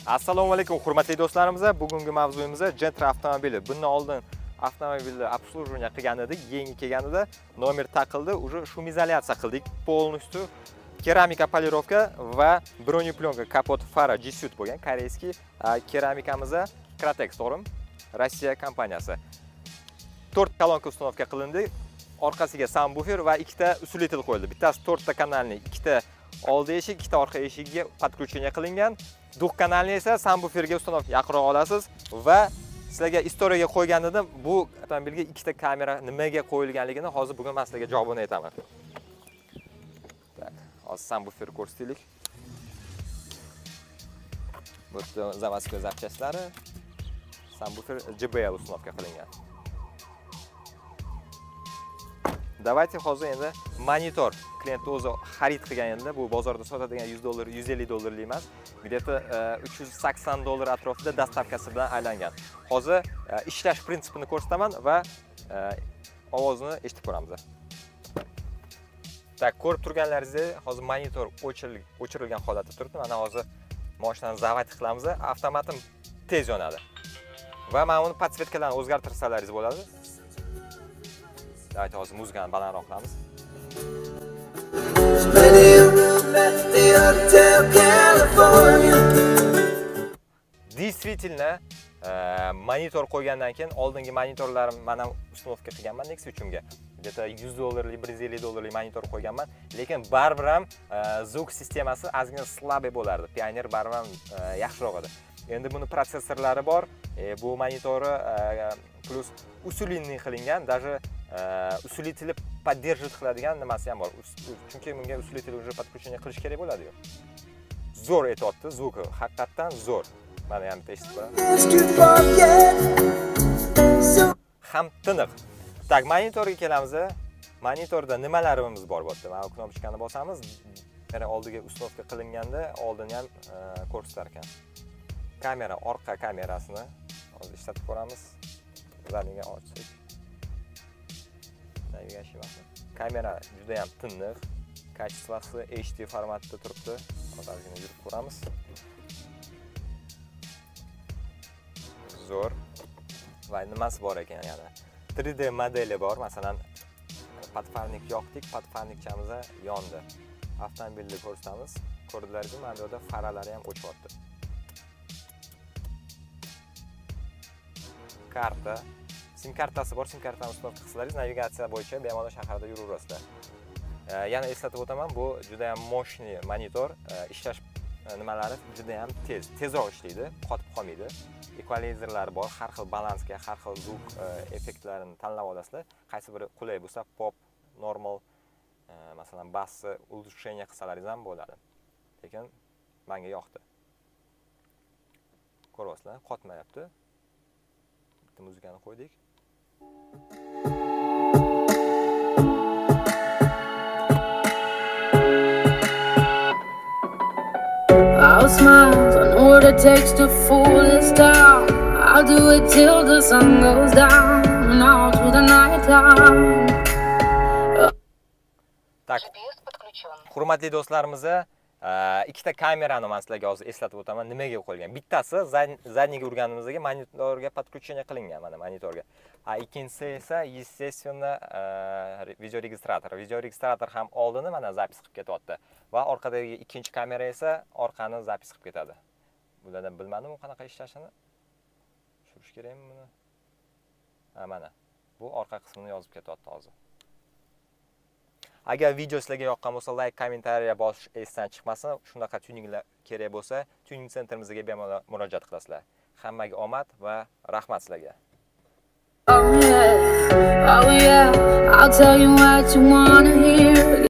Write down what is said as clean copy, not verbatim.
Assalomu alaykum hurmatli do'stlarimiz. Bugungi mavzuyimiz Gentra avtomobili. Bundan oldin avtomobilni обслуживание qilgan edik, yangi kelganida nomer taqildi, уже шумоизоляция qildik. Полностью keramika polirovka va broneplyonka kapot fara G-Suit bo'lgan koreyskiy keramikamiz Kratex, to'g'rimi? Rossiya kompaniyasi. 4 kolonka установка qilindi. Orqasiga subwoofer va ikkita usilitel qo'yildi. Bittasi 4 ta kanalli, ikkita oldi eshik, ikkita orqa eshigiga podключение qilingan. Duh kanalni esa subwooferga uстановка yaqinroq olasiz va sizlarga istoriyaga qo'yganida bu avtomobilga ikkita kamera nimaga qo'yilganligini hozir bugun men sizlarga javobini aytaman. Tak, hozir subwoofer ko'rsataylik. Bu заводской запчастлari subwoofer JBL установка qilingan. Давайте hozir endi monitor klient o'zi xarid qilganida bu bozorda sotadigan $100, $150 emas, где-то $380 atrofida dastavkasi bilan aylangan. Hozir ishlash prinsipini ko'rsataman va ovozini eshitib ko'ramiz. Tak, ko'rib turganlaringizdek, hozir monitor o'chirilgan holatda turibdi. Mana hozir mashinani zavod qilamiz, avtomatim tez yonadi. Va mana uni podsvetkalarini o'zgartirsalaringiz bo'ladi. Давайте hozir muzikani balandroq qilamiz. Действительно, monitor qo'ygandan keyin oldingi monitorlarim mana uстановка qilganman Nexus uchunga. Где-то $100, $150 monitor qo'yganman, lekin baribir ham звук sistemasi ozgina slabый bo'lardi. Pioneer baribir ham yaxshiroq edi. Endi buni protsessorlari bor. Bu monitori plus usulinni qilingan, даже usilitel поддерживать qiladigan nimasi ham bor. Chunki bunga usilitel уже подключение qilish kerak bo'ladi-yu. Zo'r aytibdi, звук haqiqatan zo'r. Mana ham eshitib ko'raman. Ham tiniq. Tak, monitorga kelamiz. Monitorda nimalarimiz bor bo'pti? Mana knopkani bosamiz. Yana oldiga uстановка qilinganda oldin ham ko'rsatar ekan. Kamera, orqa kamerasini hozir ishlatib ko'ramiz. Ularni ochsak. Kamera juda ham tiniq, kачествоsi HD formatda turibdi. Hozirgina yurib ko'ramiz. Zo'r. Va nimasi bor ekan yana? 3D modeli bor. Masalan, podfarnik yoqdik, podfarnikchamiz yondi. Avtomobilni ko'rsatamiz. Ko'rdilaringizmi? Mana bu yerda faralari ham o'chyapti. Karta, sim kartasi bor, sim kartani uстановка qilsalaringiz navigatsiya bo'yicha bemalol shaharda yuraverasizlar. Yana eslatib o'taman, bu juda ham moshni monitor, ishlash nimalari juda ham tezroq ishlaydi, qotib qolmaydi. Equalizerlar bor, har xil balansga, har xil zvuk effektlarini tanlab olasizlar. Qaysi biri qulay bo'lsa, pop, normal, masalan, bassni ulучшение qilsalaringiz ham bo'ladi. Lekin menga yoqdi. Ko'ryapsizlar, qotmayapti. Bitta muzikani qo'ydik. I'll smile, I know what it takes to fool this town. I'll do it till the sun goes down and all through the night time. Tak, hurmatli do'stlarimiz, ikkita kamerani men sizlarga hozir eslatib o'taman, nimaga qo'yilgan. Bittasi zadniga urganimizda monitorga podключение qilingan, mana monitorga. Ikkinchisi esa естественно videoregistrator. Videoregistrator ham oldini mana zapis qilib ketyapti va orqadagi ikkinchi kamera esa orqani zapis qilib ketadi. Bulardan bilmadim u qanaqa ishlashini. Tushirish kerakmi buni? Mana. Bu orqa qismini yozib ketyapti hozir. Agar video sizlarga yoqqan bo'lsa, like, kommentariya bosish esdan chiqmasin. Shunaqa tuninglar kerak bo'lsa, tuning sentrimizga bemalol murojaat qilasizlar. Hammaga omad va rahmat sizlarga. Oh yeah, I'll tell you what you wanna hear.